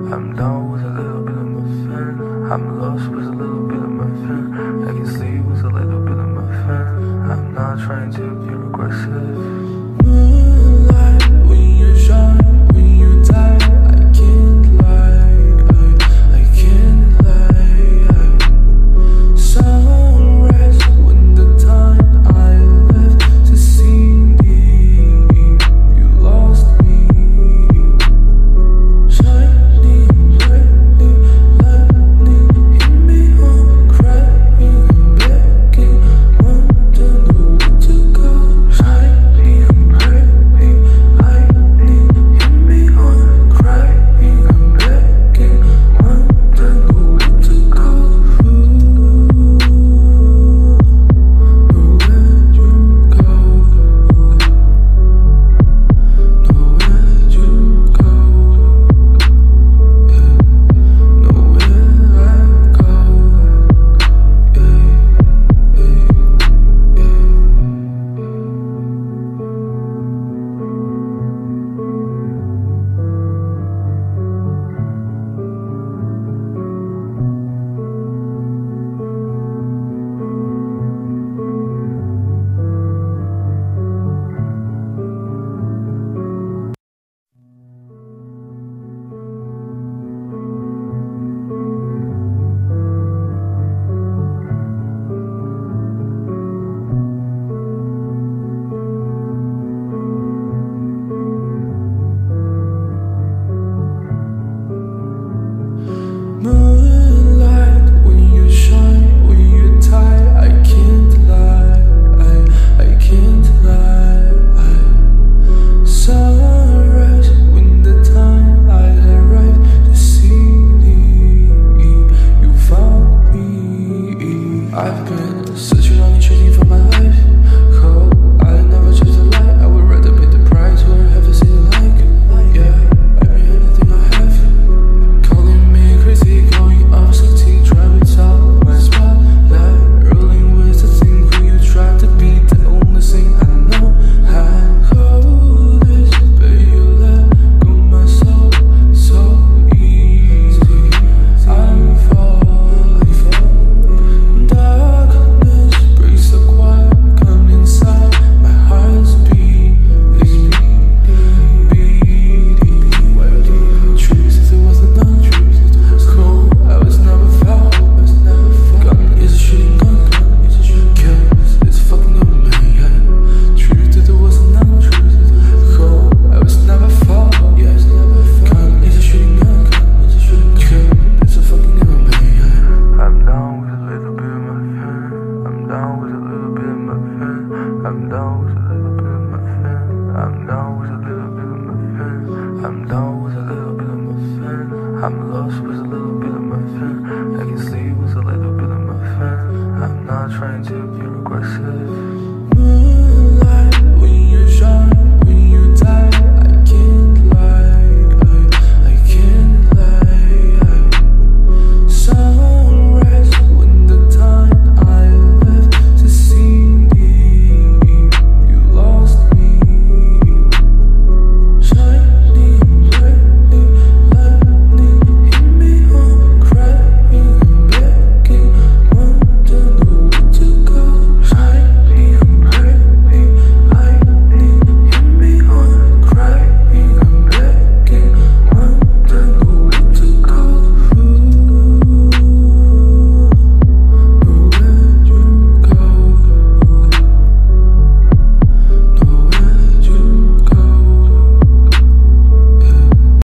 I'm down with a little bit of my fin. I'm lost with a little bit of my fin. I can sleep with a little bit of my fin. I'm not trying to be regressive. Moonlight, when you shine, when you die, I can't lie, I can't lie. Sunrise, when the time I left to see me, you lost me. Shining brightly, lightning hit me home, crying, begging, wondering where to go. Shining brightly, lightning hit me home, crying, begging, wondering where to go. Moonlight, when you shine, when you die, I can't lie, I can't lie. Sunrise, when the time I arrived to see me, you found me. I've been searching on eternity for my life. Oh, I never chose a lie. I would rather pay the price or have a say like, yeah. Anything I have, calling me crazy, going off 16, trying to tell my spotlight, rolling with the thing who you try to be, the only thing I know. I hold this, but you let go my soul so easy. I'm falling, darkness breaks the quiet, come inside, my heart's beating. Truth if it wasn't untruth, cool, I was never found. Gun is a shooting gun, kills, it's fucking over me, yeah. Truth if it wasn't untruth, cool, I was never found. Gun is a shooting gun, kills, it's a fucking over me, yeah. I'm down with a little bit of my fin. I'm down with a little bit of my fin. I'm down with a little bit of my fin. I'm down with a little bit of my fin. I'm down with a little bit of my fin. I'm lost with a little bit of my fin. I can sleep with a little bit of my fin. I'm not trying to be